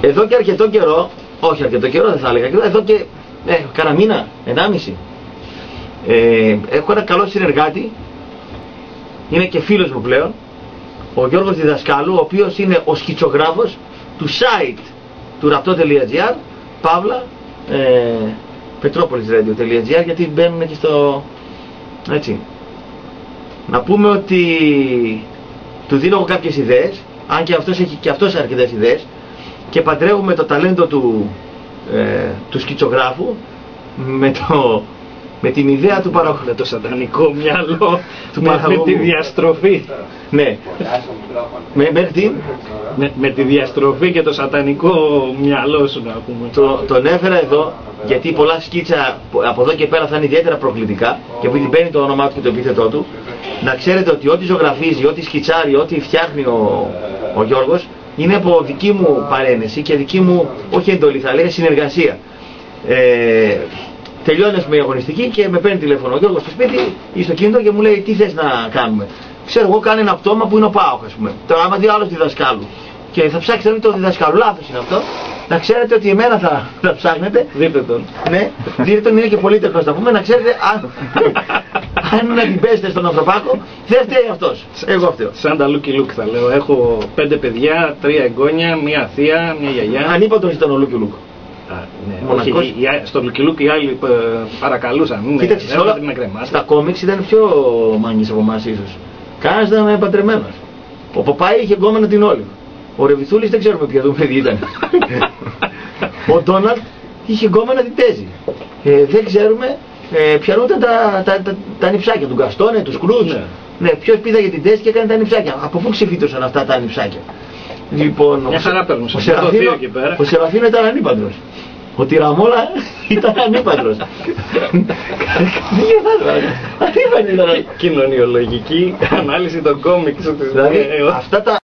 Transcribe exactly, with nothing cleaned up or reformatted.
εδώ και αρκετό καιρό, όχι αρκετό καιρό δεν θα έλεγα, εδώ και ε, κάνα μήνα, ενάμιση, ε, έχω ένα καλό συνεργάτη, είναι και φίλος μου πλέον, ο Γιώργος Διδασκάλου, ο οποίος είναι ο σκητσογράφος του site του ραπτό.gr, παύλα, ε, petropolisradio.gr, γιατί μπαίνουν και στο, έτσι. Να πούμε ότι του δίνω εγώ κάποιες ιδέες, αν και αυτός έχει και αυτός αρκετές ιδέες, και παντρεύουμε το ταλέντο του, ε, του σκητσογράφου με, το, με την ιδέα του παραγωγού. Με το σατανικό μυαλό, του με, παραγωγού. με τη διαστροφή. Ναι. με, με, τι? με, με τη διαστροφή και το σατανικό μυαλό σου, να πούμε. Το, τον έφερα εδώ γιατί πολλά σκίτσα από εδώ και πέρα θα είναι ιδιαίτερα προκλητικά, και επειδή μπαίνει το όνομά του και το επίθετό του, να ξέρετε ότι ό,τι ζωγραφίζει, ό,τι σκιτσάρει, ό,τι φτιάχνει ο, ο Γιώργος είναι από δική μου παρένεση και δική μου, όχι εντολή, θα λέγα συνεργασία. Ε, τελειώνει με αγωνιστική και με παίρνει τηλέφωνο ο Γιώργος στο σπίτι ή στο κινητό και μου λέει τι θες να κάνουμε. Ξέρω εγώ, κάνει ένα πτώμα που είναι ο ΠΑΟΚ, ας πούμε. Τώρα άμα δει άλλος διδασκάλου και θα ψάξετε να δείτε το διδασκάλου, λάθος είναι αυτό. Να ξέρετε ότι εμένα θα, θα ψάχνετε. Δείτε τον. Ναι, δείτε τον, είναι και πολύ τεχνός, θα πούμε. Να ξέρετε αν, αν να την πέσετε στον ανθρωπάκο, δεν φταίει αυτός. Εγώ φταίω. Σαν τα Λούκι Λουκ θα λέω. Έχω πέντε παιδιά, τρία εγγόνια, μία θεία, μία γιαγιά. Ανίποτος ήταν ο Λούκι Λουκ. Ναι, όχι, οι, οι, στο Λούκι Λουκ οι άλλοι ε, παρακαλούσαν. Ναι, κοίταξε, όλα, στα κόμιξ ήταν πιο μάγκες από εμάς ίσως. Κάνας ήταν παντρεμένος. Ο Παπάι είχε γκόμενα την όλη. Ο Ρεβιθούλης δεν ξέρουμε ποια του παιδί ήταν. Ο Ντόναλτ είχε γκόμενα την Τέζη. Ε, δεν ξέρουμε ε, ποιανούταν τα, τα, τα, τα νυψάκια του Γκαστόνε, του Σκρούτς. Ναι, ναι, ποιος πήδαγε την Τέζη και έκανε τα νυψάκια. Από πού ξεφύτωσαν αυτά τα νυψάκια. Λοιπόν, μια χαρά παίρνουν. Ο, Σεραφίνο, ο Σεραφίνο ήταν ανήπαντρος. Ο Τυραμόλα ήταν ανήπαντρος. Κοινωνιολογική ανάλυση των κόμιξ. Δηλαδή αυτά τα